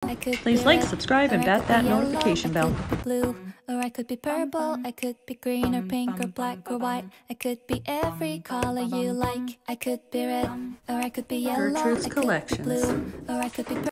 Please like, subscribe, and bat that notification bell. Or I could be purple, I could be green or pink or black or white. I could be every color you like. I could be red, or I could be yellow. Gertrude's I could be Collections. blue, or I could be purple.